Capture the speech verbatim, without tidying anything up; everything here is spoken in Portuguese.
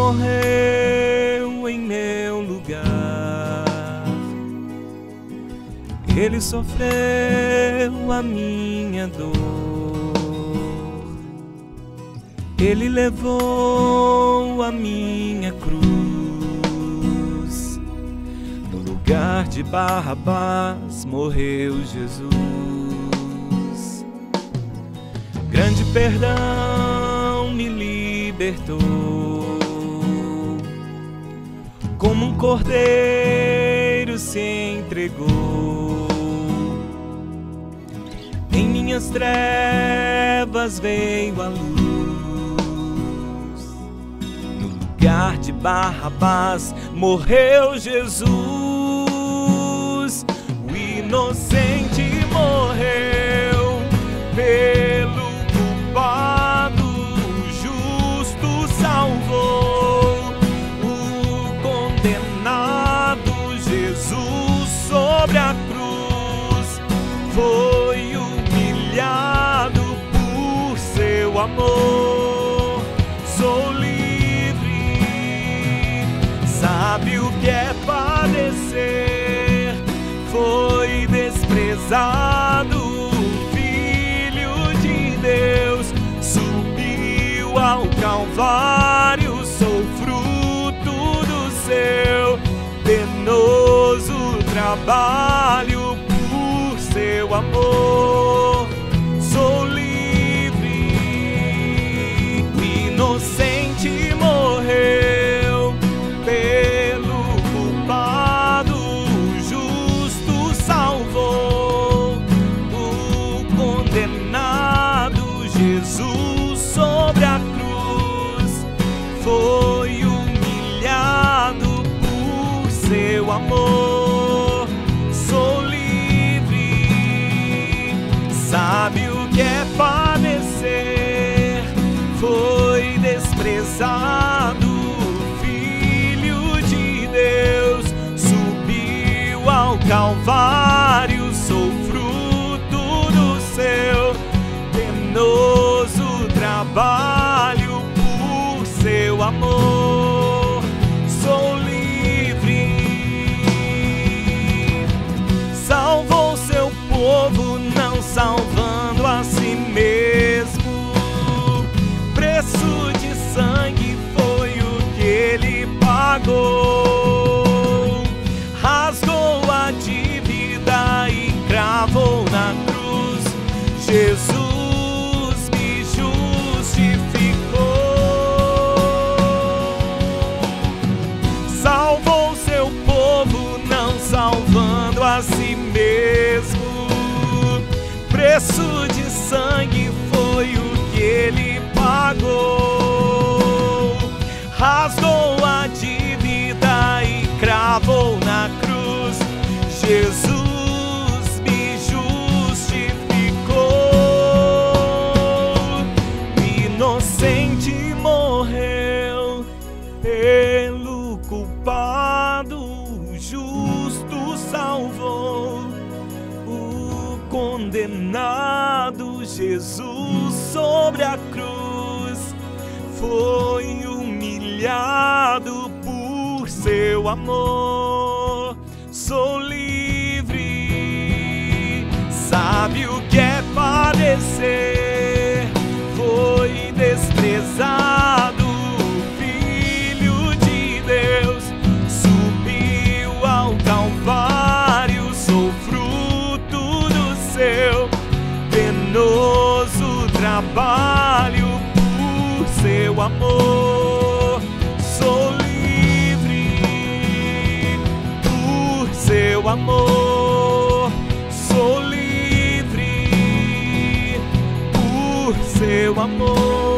morreu em meu lugar. Ele sofreu a minha dor. Ele levou a minha cruz. No lugar de Barrabás morreu Jesus. Grande perdão me libertou. Como um cordeiro se entregou. Em minhas trevas veio a luz. No lugar de Barrabás morreu Jesus. O inocente morreu pelo culpado, o justo salvou. O condenado Jesus sobre a cruz foi humilhado por seu amor. Sou livre, sabe o que é padecer. Foi desprezado, Filho de Deus subiu ao Calvário. Sou fruto do seu penoso trabalho. Por seu amor sou livre. O inocente morreu pelo culpado, o justo salvou. O condenado Jesus sobre a cruz foi humilhado por seu amor. Sou livre, sabe o que é padecer. Foi desprezado, Filho de Deus subiu ao Calvário. Sou fruto do seu penoso trabalho. Por seu amor sou livre. Salvou seu povo, não salvando a si mesmo. Preço de sangue foi o que ele pagou. Rasgou a dívida e cravou na cruz. Jesus me justificou. Salvou seu povo, não salvando a si mesmo. Preço de sangue foi o que ele pagou. Rasgou a dívida e cravou na cruz. Jesus me justificou. Inocente morreu pelo culpado, o justo salvou. O condenado Jesus sobre a cruz foi humilhado por seu amor. Sou livre, sabe o que é padecer. Foi desprezado, Filho de Deus subiu ao Calvário. Sou fruto do seu penoso trabalho. Por seu amor sou livre. Por seu amor sou livre. Por seu amor